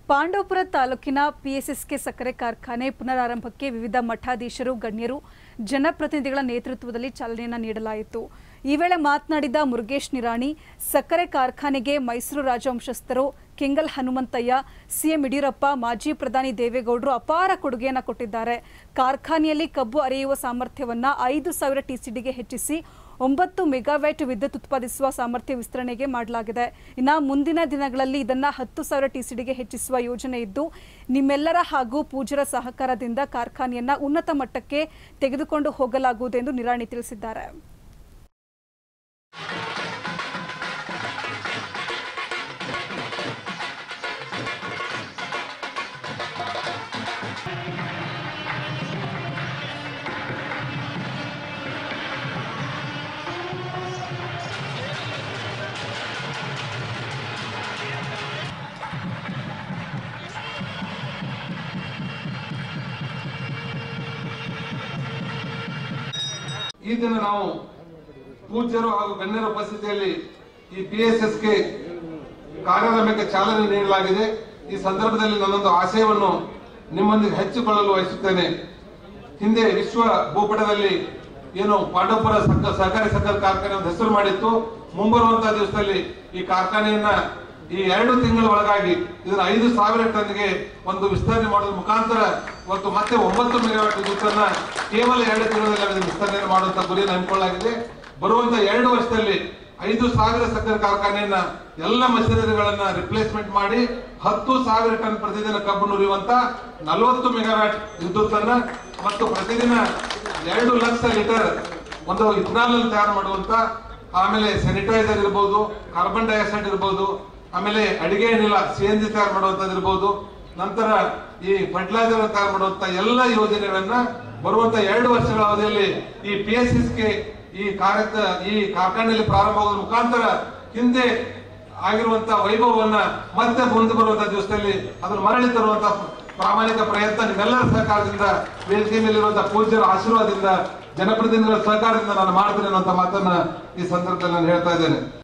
ಪಾಂಡವಪುರ ತಾಲೂಕಿನ ಪಿಎಸ್ಎಸ್ಕೆ ಸಕ್ಕರೆ ಕಾರ್ಖಾನೆ ಪುನರಾರಂಭಕ್ಕೆ ವಿವಿಧ ಮಠಾಧೀಶರು, ಗಣ್ಯರು, ಜನಪ್ರತಿನಿಧಿಗಳ ನೇತೃತ್ವದಲ್ಲಿ ಚಾಲನೆಯನ್ನು ನೀಡಲಾಯಿತು. ಈ ವೇಳೆ ಮಾತನಾಡಿದ ಮುರುಗೇಶ್ ನಿರಾಣಿ, ಸಕ್ಕರೆ ಕಾರ್ಖಾನೆಗೆ ಮೈಸೂರು ರಾಜವಂಶಸ್ಥರು, ಕೆಂಗಲ್ ಹನುಮಂತಯ್ಯ, ಸಿಎಂ ಯಡಿಯೂರಪ್ಪ, ಮಾಜಿ ಪ್ರಧಾನಿ ದೇವೇಗೌಡರು ಅಪಾರ ಕೊಡುಗೆಯನ್ನು ಕೊಟ್ಟಿದ್ದಾರೆ. ಕಾರ್ಖಾನೆಯಲ್ಲಿ ಕಬ್ಬು ಅರೆಯುವ ಸಾಮರ್ಥ್ಯವನ್ನು 5,000 ಟಿಸಿಡಿಗೆ ಹೆಚ್ಚಿಸಿ 9 ಮೆಗಾವ್ಯಾಟ್ ವಿದ್ಯುತ್ ಉತ್ಪಾದಿಸುವ ಸಾಮರ್ಥ್ಯ ವಿಸ್ತರಣೆಗೆ ಮಾಡಲಾಗಿದೆ. ಇನ್ನು ಮುಂದಿನ ದಿನಗಳಲ್ಲಿ ಇದನ್ನು 10,000 ಟಿಸಿಡಿಗೆ ಹೆಚ್ಚಿಸುವ ಯೋಜನೆ ಇದ್ದು, ನಿಮ್ಮೆಲ್ಲರ ಹಾಗೂ ಪೂಜ್ಯರ ಸಹಕಾರದಿಂದ ಕಾರ್ಖಾನೆಯನ್ನು ಉನ್ನತ ಮಟ್ಟಕ್ಕೆ ತೆಗೆದುಕೊಂಡು ಹೋಗಲಾಗುವುದು ಎಂದು ನಿರಾಣಿ ತಿಳಿಸಿದ್ದಾರೆ. ಈ ದಿನ ನಾವು ಪೂಜ್ಯರು ಹಾಗೂ ಗಣ್ಯರ ಉಪಸ್ಥಿತಿಯಲ್ಲಿ ಈ ಪಿಎಸ್ಎಸ್ಗೆ ಕಾರ್ಯಾರಂಭಕ್ಕೆ ಚಾಲನೆ ನೀಡಲಾಗಿದೆ. ಈ ಸಂದರ್ಭದಲ್ಲಿ ನನ್ನೊಂದು ಆಶಯವನ್ನು ನಿಮ್ಮೊಂದಿಗೆ ಹಂಚಿಕೊಳ್ಳಲು ಬಯಸುತ್ತೇನೆ. ಹಿಂದೆ ವಿಶ್ವ ಭೂಪಟದಲ್ಲಿ ಏನು ಪಾಂಡವಪುರ ಸಹಕಾರಿ ಸಕ್ಕರೆ ಕಾರ್ಖಾನೆ ಒಂದು ಹೆಸರು ಮಾಡಿತ್ತು. ಮುಂಬರುವಂತಹ ದಿವಸದಲ್ಲಿ ಈ ಕಾರ್ಖಾನೆಯನ್ನ ಈ 2 ತಿಂಗಳ ಒಳಗಾಗಿ ಇದನ್ನ 5,000 ಟನ್ಗೆ ಒಂದು ವಿಸ್ತರಣೆ ಮಾಡೋದ್ರ ಮುಖಾಂತರ ಮತ್ತು ಮತ್ತೆ 9 ಮೆಗಾವ್ಯಾಟ್ ವಿದ್ಯುತ್ತನ್ನ ಕೇವಲ 2 ತಿಂಗಳಲ್ಲಿ ವಿಸ್ತರಣೆ ಮಾಡುವಂತ ಗುರಿಯನ್ನು ಹಮ್ಮಿಕೊಳ್ಳಲಾಗಿದೆ. ಬರುವಂತ 2 ವರ್ಷದಲ್ಲಿ 5,000 ಸಕ್ಕರೆ ಕಾರ್ಖಾನೆಯನ್ನ ಎಲ್ಲ ಮಷಿನರಿಗಳನ್ನ ರಿಪ್ಲೇಸ್ಮೆಂಟ್ ಮಾಡಿ 10,000 ಟನ್ ಪ್ರತಿದಿನ ಕಬ್ಬು ನುರಿಯುವಂತ 40 ಮೆಗಾವ್ಯಾಟ್ ವಿದ್ಯುತ್ತನ್ನ ಮತ್ತು ಪ್ರತಿದಿನ 2 ಲಕ್ಷ ಲೀಟರ್ ಒಂದು ಇಥನಾಲ್ ತಯಾರು ಮಾಡುವಂತ, ಆಮೇಲೆ ಸ್ಯಾನಿಟೈಸರ್ ಇರಬಹುದು, ಕಾರ್ಬನ್ ಡೈಆಕ್ಸೈಡ್ ಇರಬಹುದು, ಆಮೇಲೆ ಅಡಿಗೆ ಅನಿಲ ಸಿಎನ್ಜಿ ತಯಾರು ಮಾಡುವಂತದ್ದು ಇರಬಹುದು, ನಂತರ ಈ ಫರ್ಟಿಲೈಸರ್ ತಯಾರು ಮಾಡುವಂತ ಎಲ್ಲ ಯೋಜನೆಗಳನ್ನ ಬರುವಂತ 2 ವರ್ಷಗಳ ಅವಧಿಯಲ್ಲಿ ಈ ಪಿಎಸ್ಎಸ್ಗೆ ಈ ಕಾರ್ಖಾನೆಯಲ್ಲಿ ಪ್ರಾರಂಭವಾಗುವ ಮುಖಾಂತರ ಹಿಂದೆ ಆಗಿರುವಂತ ವೈಭವವನ್ನ ಮತ್ತೆ ಮುಂದೆ ಬರುವಂತಹ ದಿವಸದಲ್ಲಿ ಅದನ್ನು ಮರಳಿ ತರುವಂತ ಪ್ರಾಮಾಣಿಕ ಪ್ರಯತ್ನ ನಿಮ್ಮೆಲ್ಲರ ಸಹಕಾರದಿಂದ, ವೇದಿಕೆ ಮೇಲಿರುವಂತಹ ಪೂಜ್ಯರ ಆಶೀರ್ವಾದದಿಂದ, ಜನಪ್ರತಿನಿಧಿಗಳ ಸಹಕಾರದಿಂದ ನಾನು ಮಾಡ್ತೇನೆ ಅನ್ನುವಂತ ಮಾತನ್ನ ಈ ಸಂದರ್ಭದಲ್ಲಿ ನಾನು ಹೇಳ್ತಾ ಇದ್ದೇನೆ.